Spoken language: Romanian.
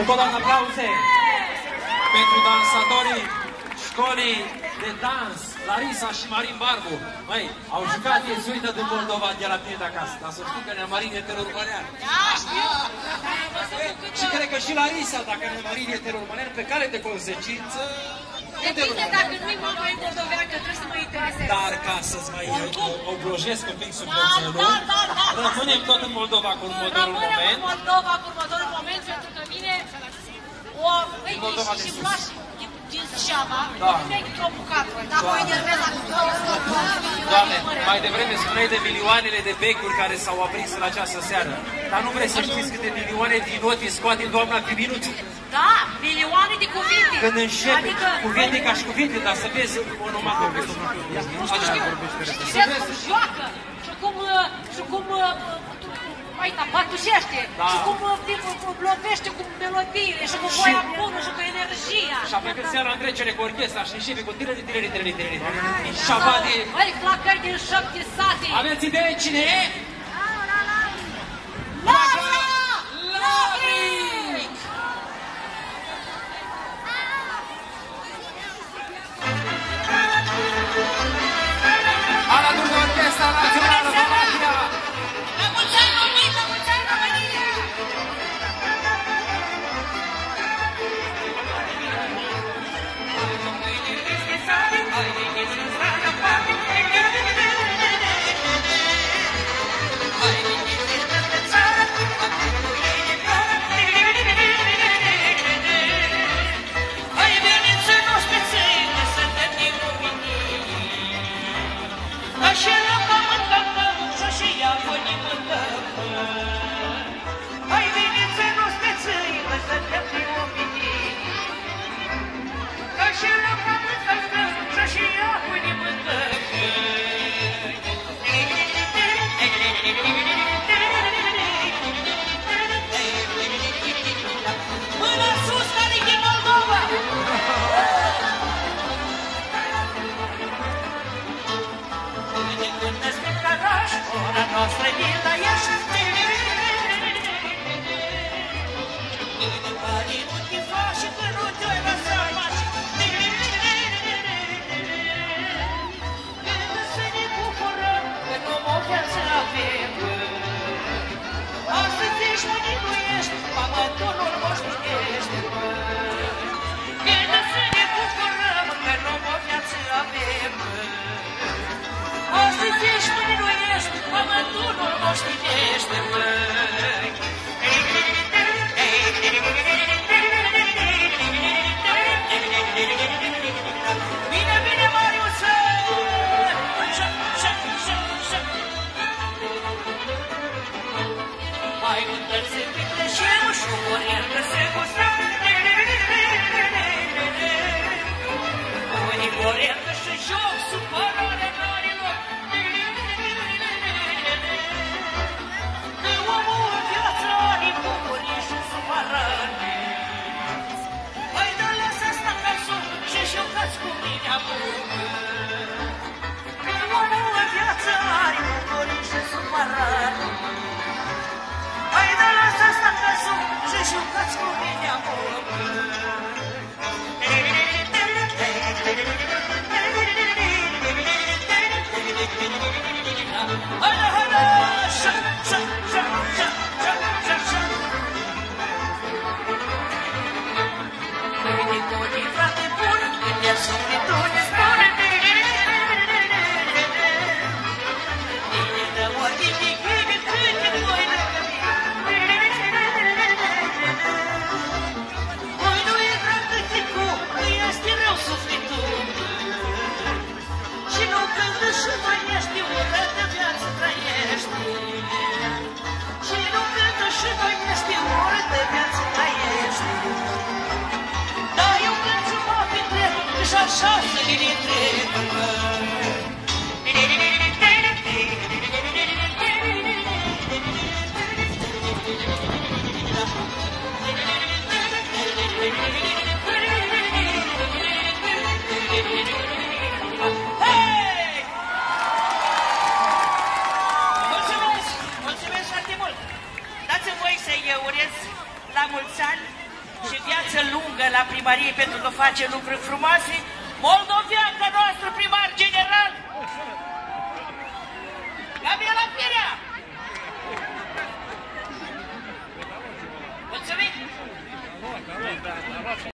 Încă o dată aplauze pentru dansatorii școlii de dans, Larisa și Marin Barbu. Măi, au jucat iesuită din Moldova de la tine de acasă, dar să știi că Neamarin e terormanean. Da, știu. Și cred că și Larisa, dacă Neamarin e terormanean, pe care de consecință... Depinde dacă nu-i mama e moldoveancă, trebuie să mă intereseze. Dar ca să-ți mai obrojesc un pic subiectul, nu? Rămânem tot în Moldova cu următorul moment. Rămânem în Moldova cu următorul moment, pentru că mine și vlași din Suceava, nu e într-o bucată, dar mă enervez acum. Doamne, mai devreme spuneai de milioanele de becuri care s-au aprins în această seară. Dar nu vrei să știți câte milioane din noti scoate doamna pe minut? Da, milioane de cuvinte. Când începe cuvinte ca și cuvinte, dar să vezi onomatopie. Nu știu, și vezi cum joacă și cum batușește, și cum lovește cu melodiile, și cu voia bună, și cu energia. Și apoi când seara întrecere cu orchestra și începe cu tirări. Și apa de... Băi, flacări din 7 sate. Aveți idee cine e? Laura! Labric! Alături de Orchestra Națională Valașia! La mulți ani, România! La mulți ani, România! Nostra vila ești Pari nu te faci că nu te-ai lăsat faci Când să ne bucurăm că nu o viață avem Astăzi ești mâine ești, pământul nostru ești Când să ne bucurăm că nu o viață avem Astăzi ești mâine ești, pământul nostru ești Bine, bine, Mariuță! Mai întâi se petrecem și o orientă se gustăm Unii orientă și joc, supărare n-are loc Că omul în viață are bucurii și supărare Hai da lasă asta acasă și jucați cu mine acum Că omul în viață are bucurii și supărare Hai da lasă asta acasă și jucați cu mine acum Hala, hala, șa, șa, șa, șa, șa, șa, șa Uite tot-i frate bun, când e sufletul ne spune Bine de ori din bine, câte voi lângă mine Oi, nu e drag câticu, nu este rău sufletul Și nu cântă și mai ești urât de viață trăiești Și nu cântă și mai ești urât de viață trăiești Dar eu cânt și mă petrec și așa să le întreb Mulțumesc foarte mult! Dați-mi voi să-i urez la mulți ani și viață lungă la primărie pentru că face lucruri frumoase, moldoveanca noastră primar general, Gabriela Firea!